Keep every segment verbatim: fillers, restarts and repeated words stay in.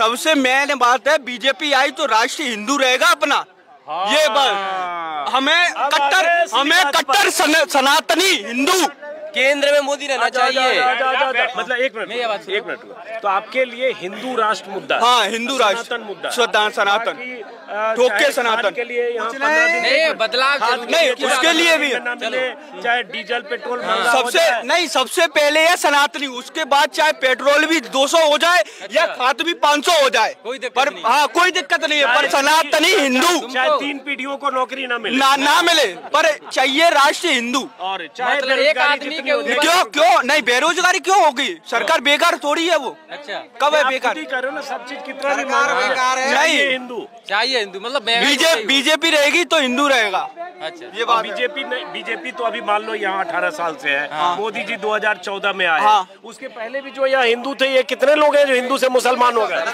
सबसे मेन बात है, बीजेपी आई तो राष्ट्रीय हिंदू रहेगा अपना। हाँ। ये बात हमें कट्टर हमें कट्टर सनातनी हिंदू केंद्र में मोदी रहना चाहिए। मतलब एक मिनट एक मिनट तो आपके लिए हिंदू राष्ट्र मुद्दा, हाँ हिंदू राष्ट्र मुद्दा, सनातन ठोक के सनातन के लिए यहाँ नहीं बदलाव नहीं, उसके लिए भी चाहे डीजल पेट्रोल सबसे नहीं, सबसे पहले है सनातनी, उसके बाद चाहे पेट्रोल भी दो सौ हो जाए या खाद भी पाँच सौ हो जाए, पर हाँ कोई दिक्कत नहीं है, पर सनातनी हिंदू। चाहे तीन पीढ़ियों को नौकरी ना मिले ना ना मिले, पर चाहिए राष्ट्रीय हिंदू। और चाहे क्यों क्यों नहीं, बेरोजगारी क्यों होगी? सरकार बेकार थोड़ी है वो। अच्छा कब है बेकार? कर रहे हो ना, सब चीज कितना भी बेकार है। नहीं हिंदू चाहिए हिंदू, मतलब बीजेपी बीजेपी रहेगी तो हिंदू रहेगा। अच्छा ये बात बीजेपी नहीं, बीजेपी तो अभी मान लो यहाँ अठारह साल से है। हाँ। मोदी जी दो हज़ार चौदह में आए। हाँ। उसके पहले भी जो यहाँ हिंदू थे, ये कितने लोग हैं जो हिंदू से मुसलमान हो गए?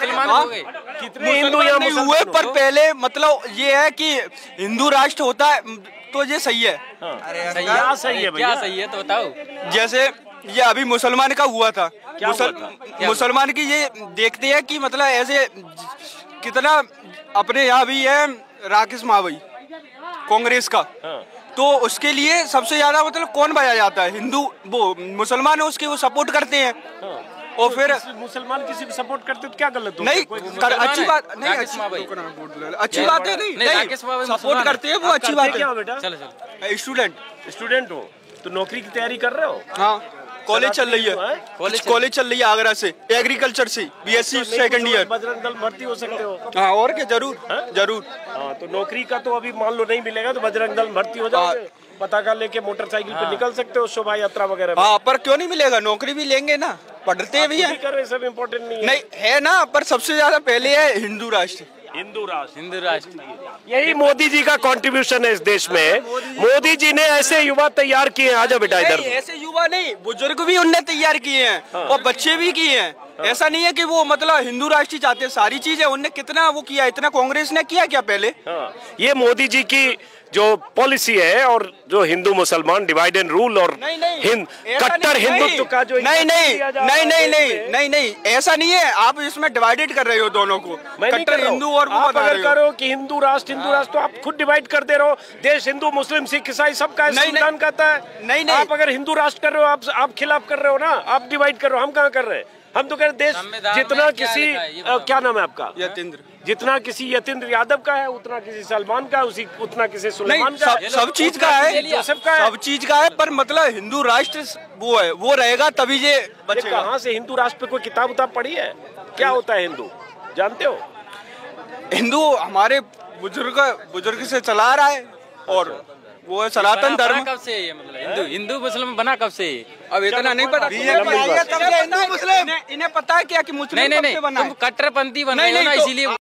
कितने हिंदू यहाँ नहीं हुए, पर पहले मतलब ये है कि हिंदू राष्ट्र होता है तो ये सही है। क्या सही है? क्या सही है तो बताओ। जैसे ये अभी मुसलमान का हुआ था, मुसल, मुसलमान की ये देखते हैं कि मतलब ऐसे कितना अपने यहाँ भी है राकेश मावई कांग्रेस का। हाँ। तो उसके लिए सबसे ज्यादा मतलब कौन बजाया जाता है? हिंदू, वो मुसलमान है उसके, वो सपोर्ट करते हैं। हाँ। और फिर मुसलमान किसी को सपोर्ट करते तो क्या गलत हो? नहीं कर, अच्छी बात नहीं, अच्छी अच्छी बात है। नहीं नहीं सपोर्ट करते हैं वो, अच्छी बात है। क्या बेटा? चलो चलो स्टूडेंट स्टूडेंट हो तो नौकरी की तैयारी कर रहे हो? हाँ कॉलेज चल रही है, कॉलेज चल रही है आगरा से, एग्रीकल्चर से, BSc second year. Bajrang Dal भर्ती हो सकते हो? हाँ और क्या, जरूर जरूर। हाँ तो नौकरी का तो अभी मान लो नहीं मिलेगा तो बजरंग दल भर्ती हो जाओगे, पताका लेके मोटरसाइकिल पे निकल सकते हो शोभा यात्रा वगैरह। हाँ पर क्यों नहीं मिलेगा, नौकरी भी लेंगे ना, पढ़ते भी हैं। कर रहे सब इम्पोर्टेंट नहीं है। नहीं है ना, पर सबसे ज्यादा पहले है हिंदू राष्ट्र। हिंदू राष्ट्र हिंदू राष्ट्र यही मोदी जी का कंट्रीब्यूशन है इस देश में। मोदी जी ने ऐसे युवा तैयार किए हैं। आजा बेटा इधर। ऐसे युवा नहीं, बुजुर्ग भी उनने तैयार किए हैं। हाँ। और बच्चे भी किए हैं। हाँ। ऐसा नहीं है कि वो मतलब हिंदू राष्ट्र ही चाहते हैं, सारी चीजें उनने कितना वो किया, इतना कांग्रेस ने किया क्या पहले? हाँ। ये मोदी जी की जो पॉलिसी है और जो हिंदू मुसलमान डिवाइड एंड रूल और हिंद कट्टर हिंदुत्व का जो नहीं नहीं नहीं नहीं नहीं नहीं नहीं ऐसा नहीं है, आप इसमें डिवाइडेड कर रहे हो दोनों को, कट्टर हिंदू और वो बता रहे हो। करो कि हिंदू राष्ट्र हिंदू राष्ट्र तो आप खुद डिवाइड कर दे रहे हो। देश हिंदू मुस्लिम सिख ईसाई सबका संविधान कहता है। नहीं नहीं आप अगर हिंदू राष्ट्र कर रहे हो, आप आप खिलाफ कर रहे हो ना, आप डिवाइड कर रहे हो। हम कहाँ कर रहे हैं? हम तो कह रहे देश जितना किसी क्या नाम है आपका? यतेंद्र। जितना किसी यतेंद्र यादव का है उतना किसी सलमान का, उसी उतना किसी सुलेमान का, सब, सब चीज का है, जोसेफ का है, सब चीज का है। पर मतलब हिंदू राष्ट्र वो है, वो रहेगा तभी ये बचेगा। कहाँ से हिंदू राष्ट्र पे कोई किताब उताब पढ़ी है? क्या होता है हिंदू, जानते हो? हिंदू हमारे बुजुर्ग बुजुर्ग से चला रहा है और वो है सनातन धर्म। कब से ये मतलब हिंदू हिंदू मुस्लिम बना कब से? अब इतना नहीं पता। हिंदू मुस्लिम इन्हें पता है क्या कि मुस्लिम नहीं नहीं नहीं, तुम कट्टरपंथी बन रहे हो ना, इसीलिए